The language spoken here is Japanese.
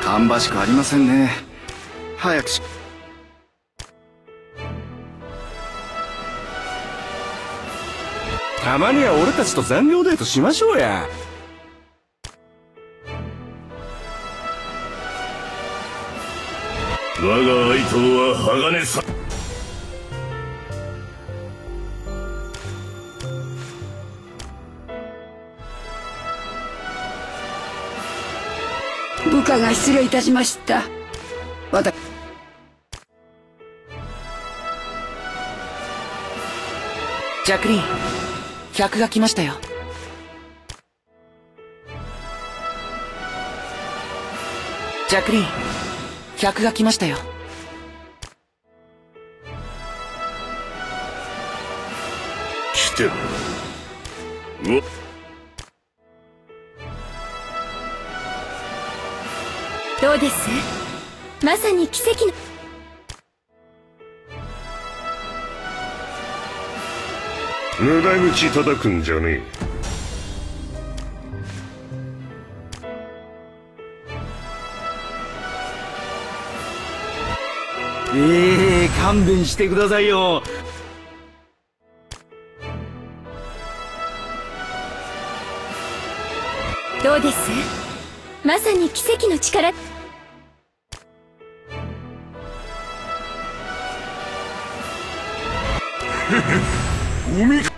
芳しくありませんね。早くたまには俺たちと残業デートしましょうや。 我が愛刀は鋼さ。 部下が失礼いたしました。 ジャクリーン、客が来ましたよ。ジャクリーン、客が来ましたよ。 来てる。うわ。 どうです？まさに奇跡の。 無駄口叩くんじゃねえ。勘弁してくださいよ。 どうです？まさに奇跡の力。 お見